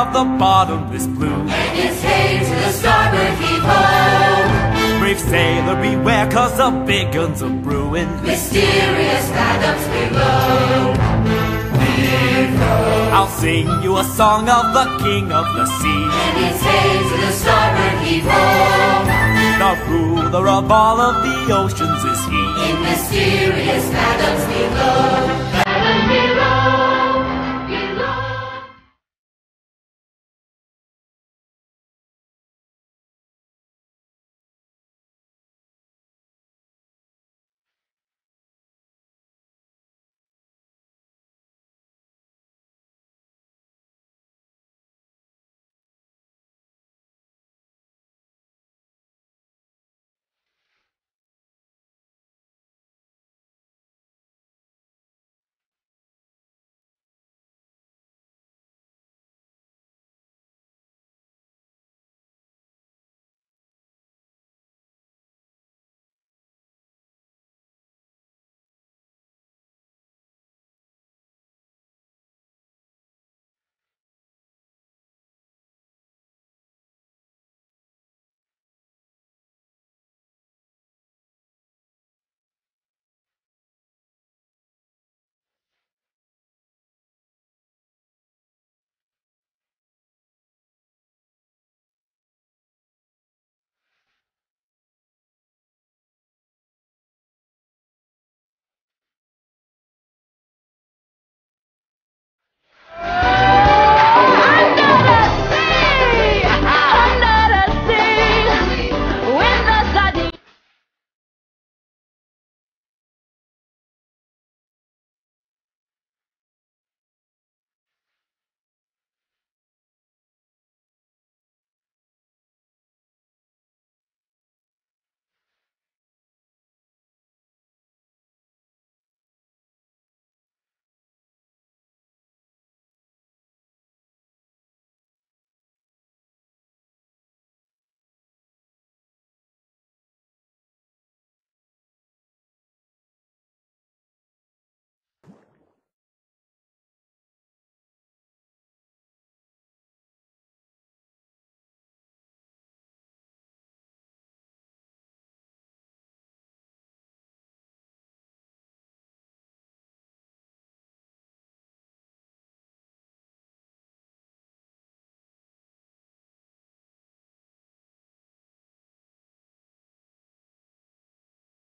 of the bottomless blue. And its hay to the starboard heave-ho. Brave sailor, beware, 'cause the big guns are brewing. Mysterious fathoms below. I'll sing you a song of the king of the sea. And its hay to the starboard heave-ho. The ruler of all of the oceans is he. In mysterious fathoms below.